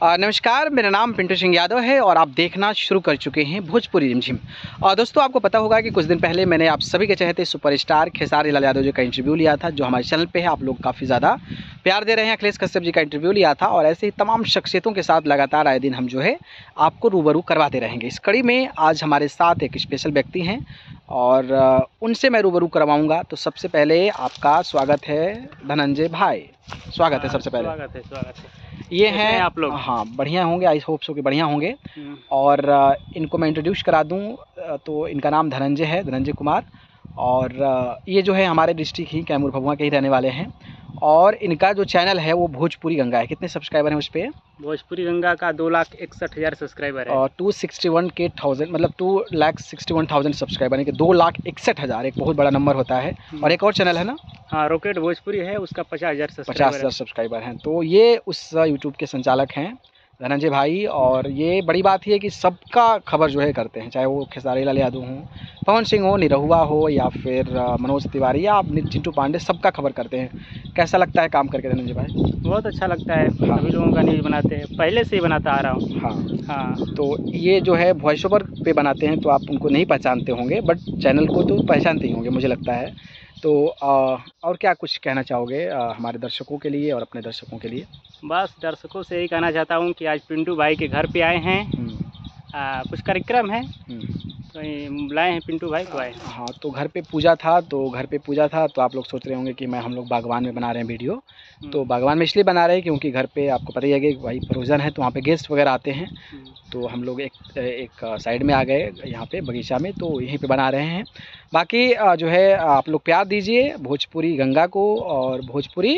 नमस्कार, मेरा नाम पिंटू सिंह यादव है और आप देखना शुरू कर चुके हैं भोजपुरी रिमझिम। और दोस्तों, आपको पता होगा कि कुछ दिन पहले मैंने आप सभी के चहेते सुपरस्टार खेसारी लाल यादव जी का इंटरव्यू लिया था, जो हमारे चैनल पे है। आप लोग काफ़ी ज़्यादा प्यार दे रहे हैं। अखिलेश कश्यप जी का इंटरव्यू लिया था और ऐसे ही तमाम शख्सियतों के साथ लगातार आए दिन हम जो है आपको रूबरू करवाते रहेंगे। इस कड़ी में आज हमारे साथ एक स्पेशल व्यक्ति हैं और उनसे मैं रूबरू करवाऊँगा। तो सबसे पहले आपका स्वागत है धनंजय भाई। स्वागत है सबसे पहले। स्वागत है। ये हैं आप लोग? हाँ, बढ़िया होंगे, आई होप सो कि बढ़िया होंगे। और इनको मैं इंट्रोड्यूस करा दूं तो इनका नाम धनंजय है, धनंजय कुमार। और ये जो है हमारे डिस्ट्रिक्ट ही कैमूर भभुआ के ही रहने वाले हैं। और इनका जो चैनल है वो भोजपुरी गंगा है। कितने सब्सक्राइबर हैं उस पर? भोजपुरी गंगा का 2,61,000 सब्सक्राइबर है। और 261,000 मतलब 2,61,000 सब्सक्राइबर है कि 2,61,000 एक बहुत बड़ा नंबर होता है। और एक और चैनल है ना? हाँ, रॉकेट भोजपुरी है, उसका 50,000 सब्सक्राइबर हैं। तो ये उस यूट्यूब के संचालक हैं धनंजय भाई। और ये बड़ी बात ये है कि सबका खबर जो है करते हैं, चाहे वो खेसारी लाल यादव हों, पवन सिंह हो, निरहुआ हो, या फिर मनोज तिवारी या चिंटू पांडे, सबका खबर करते हैं। कैसा लगता है काम करके धनंजय भाई? बहुत अच्छा लगता है। हाँ। सभी लोगों का न्यूज़ बनाते हैं, पहले से ही बनाता आ रहा हूँ। हाँ। तो ये जो है वॉइस ओवर पे बनाते हैं, तो आप उनको नहीं पहचानते होंगे, बट चैनल को तो पहचानते ही होंगे मुझे लगता है। तो और क्या कुछ कहना चाहोगे हमारे दर्शकों के लिए और अपने दर्शकों के लिए? बस दर्शकों से यही कहना चाहता हूँ कि आज पिंटू भाई के घर पे आए हैं। कुछ कार्यक्रम है तो बुलाए हैं, पिंटू भाई को आए। हाँ, तो घर पे पूजा था, तो आप लोग सोच रहे होंगे कि हम लोग बागवान में बना रहे हैं वीडियो। तो बागवान में इसलिए बना रहे हैं क्योंकि घर पे आपको पता ही है कि भाई प्रोजन है, तो वहाँ पे गेस्ट वगैरह आते हैं। तो हम लोग एक साइड में आ गए यहाँ पे बगीचा में, तो यहीं पे बना रहे हैं। बाकी जो है आप लोग प्यार दीजिए भोजपुरी गंगा को और भोजपुरी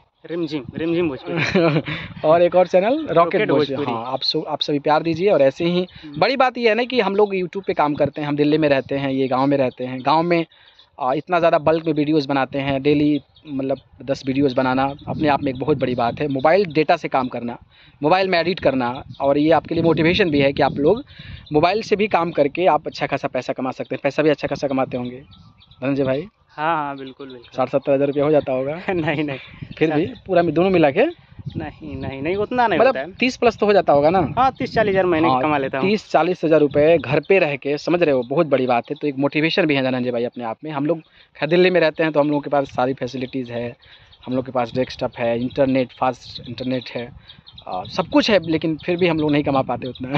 रिमझिम भोजपुरी और एक और चैनल रॉकेट भोजपुरी। हाँ, आप सभी प्यार दीजिए। और ऐसे ही बड़ी बात यह है ना कि हम लोग यूट्यूब पे काम करते हैं, हम दिल्ली में रहते हैं, ये गांव में रहते हैं। गांव में इतना ज़्यादा बल्क में वीडियोस बनाते हैं डेली, मतलब 10 वीडियोस बनाना अपने आप में एक बहुत बड़ी बात है। मोबाइल डेटा से काम करना, मोबाइल में एडिट करना, और ये आपके लिए मोटिवेशन भी है कि आप लोग मोबाइल से भी काम करके आप अच्छा खासा पैसा कमा सकते हैं। पैसा भी अच्छा खासा कमाते होंगे धनंजय भाई? हाँ, बिल्कुल 60-70 हज़ार रुपया हो जाता होगा। नहीं, फिर भी पूरा में दोनों मिला के नहीं उतना नहीं, मतलब 30+ तो हो जाता होगा ना? हाँ, 30-40 हज़ार महीने कमा लेता हूँ। 30-40 हज़ार रुपये घर पे रह के, समझ रहे हो, बहुत बड़ी बात है। तो एक मोटिवेशन भी है धनंजय भाई अपने आप में। हम लोग खैर दिल्ली में रहते हैं, तो हम लोगों के पास सारी फैसिलिटीज़ है। हम लोग के पास डेस्कटॉप है, इंटरनेट, फास्ट इंटरनेट है, सब कुछ है, लेकिन फिर भी हम लोग नहीं कमा पाते उतना।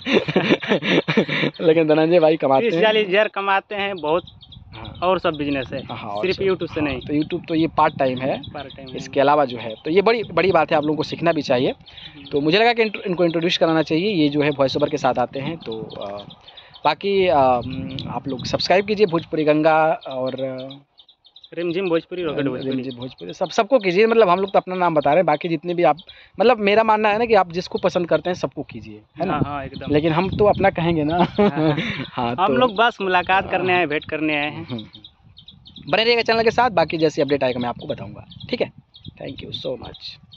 लेकिन धनंजय भाई कमाते हैं। 30-40 हज़ार कमाते हैं बहुत। हाँ। और सब बिजनेस है। हाँ, सिर्फ यूट्यूब से नहीं। तो यूट्यूब तो ये पार्ट टाइम है। इसके अलावा जो है, तो ये बड़ी बात है, आप लोगों को सीखना भी चाहिए। तो मुझे लगा कि इनको इंट्रोड्यूस कराना चाहिए। ये जो है वॉइस ओवर के साथ आते हैं। तो बाकी आप लोग सब्सक्राइब कीजिए भोजपुरी गंगा और रिमझिम भोजपुरी, रॉकेट भोजपुरी, सबको कीजिए। मतलब हम लोग तो अपना नाम बता रहे हैं, बाकी जितने भी आप, मतलब मेरा मानना है ना कि आप जिसको पसंद करते हैं सबको कीजिए, है ना? हाँ, एकदम। लेकिन हम तो अपना कहेंगे ना। हाँ, हम लोग बस मुलाकात करने आए, भेंट करने आए हैं। बने रहिएगा चैनल के साथ। बाकी जैसी अपडेट आएगा मैं आपको बताऊंगा, ठीक है? Thank you so much.